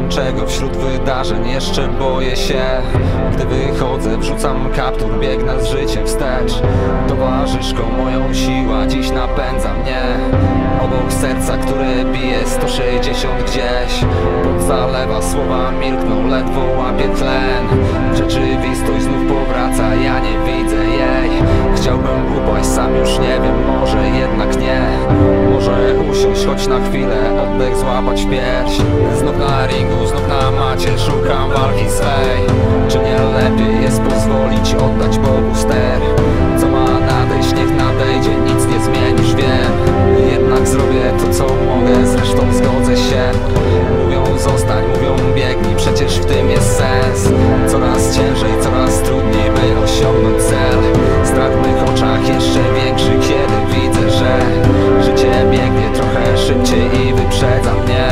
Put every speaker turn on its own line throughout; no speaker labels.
czego wśród wydarzeń jeszcze boję się. Gdy wychodzę, wrzucam kaptur, biegnę z życiem wstecz. Towarzyszką moją siła dziś napędza mnie. Obok serca, które bije 160 gdzieś. Pot zalewa, słowa milkną, ledwo łapie tlen. Rzeczywistość znów powraca, ja nie widzę jej. Chciałbym upaść, sam już nie wiem, może jednak nie. Może usiąść choć na chwilę, oddech złapać w pierś. Znów na ringu, znów na macie, szukam walki swej. Czy nie lepiej jest pozwolić oddać Bogu ster? Co ma nadejść, niech nadejdzie, nic nie zmienisz, wiem. Jednak zrobię to, co mogę, zresztą zgodzę się. Mówią zostań, mówią biegnij, przecież w tym jest sens. Coraz ciężej, coraz trudniej, by osiągnąć cel. Strach w mych oczach jeszcze większy, kiedy widzę, że życie biegnie trochę szybciej i wyprzedza mnie.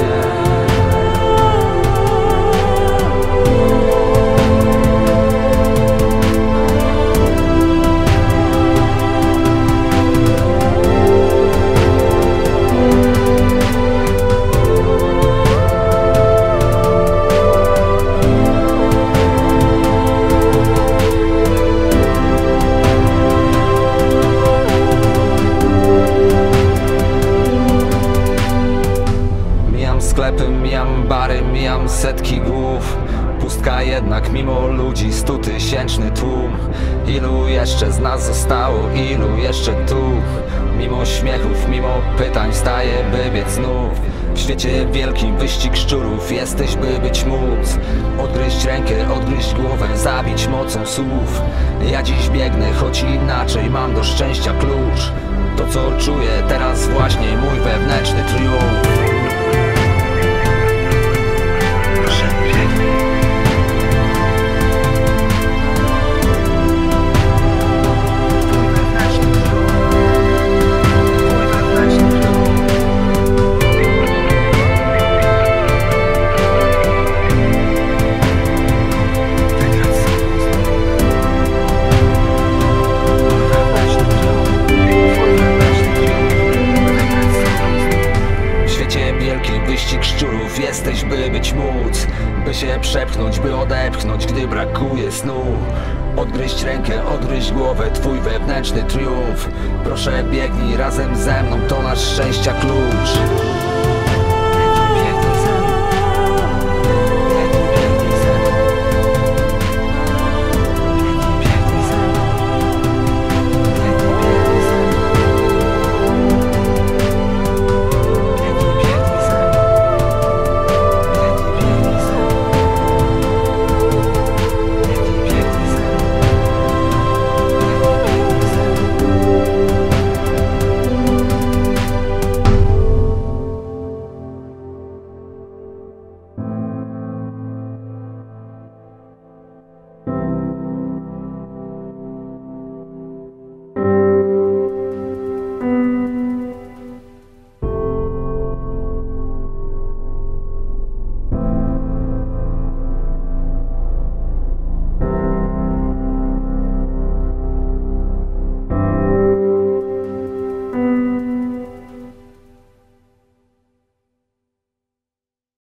Sklepy, mijam bary, mijam setki głów. Pustka jednak mimo ludzi, 100-tysięczny tłum. Ilu jeszcze z nas zostało, ilu jeszcze tu? Mimo śmiechów, mimo pytań staję, by biec znów. W świecie wielkim wyścig szczurów, jesteś by być móc. Odgryźć rękę, odgryźć głowę, zabić mocą słów. Ja dziś biegnę, choć inaczej, mam do szczęścia klucz. To co czuję teraz właśnie, mój wewnętrzny triumf. Wyścig szczurów, jesteś by być móc. By się przepchnąć, by odepchnąć, gdy brakuje snu. Odgryźć rękę, odgryźć głowę, twój wewnętrzny triumf. Proszę biegnij razem ze mną, to nasz szczęścia klucz.